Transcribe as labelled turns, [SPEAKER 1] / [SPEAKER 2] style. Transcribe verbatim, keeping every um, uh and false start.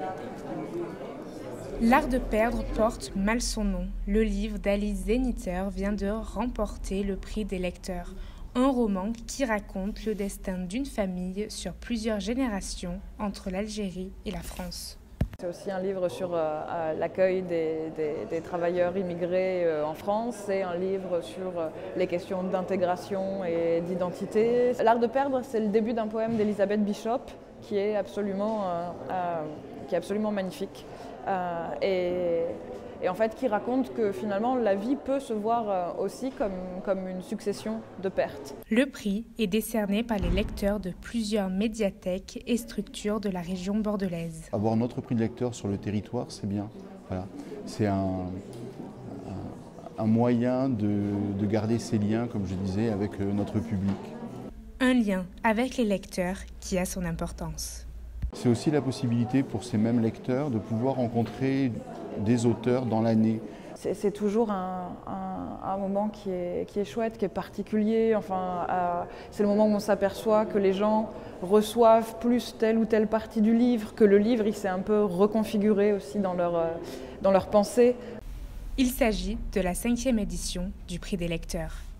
[SPEAKER 1] L'art de perdre porte mal son nom. Le livre d'Alice Zeniter vient de remporter le prix des lecteurs. Un roman qui raconte le destin d'une famille sur plusieurs générations entre l'Algérie et la France.
[SPEAKER 2] C'est aussi un livre sur euh, l'accueil des, des, des travailleurs immigrés euh, en France. C'est un livre sur euh, les questions d'intégration et d'identité. L'art de perdre, c'est le début d'un poème d'Elisabeth Bishop qui est absolument, euh, euh, qui est absolument magnifique. Euh, et, et en fait qui raconte que finalement la vie peut se voir aussi comme, comme une succession de pertes.
[SPEAKER 1] Le prix est décerné par les lecteurs de plusieurs médiathèques et structures de la région bordelaise.
[SPEAKER 3] Avoir notre prix de lecteur sur le territoire, c'est bien. Voilà. C'est un, un, un moyen de, de garder ces liens, comme je disais, avec notre public.
[SPEAKER 1] Un lien avec les lecteurs qui a son importance.
[SPEAKER 3] C'est aussi la possibilité pour ces mêmes lecteurs de pouvoir rencontrer des auteurs dans l'année.
[SPEAKER 2] C'est toujours un, un, un moment qui est, qui est chouette, qui est particulier. Enfin, euh, c'est le moment où on s'aperçoit que les gens reçoivent plus telle ou telle partie du livre, que le livre il s'est un peu reconfiguré aussi dans leur, euh, dans leur pensée.
[SPEAKER 1] Il s'agit de la cinquième édition du Prix des lecteurs.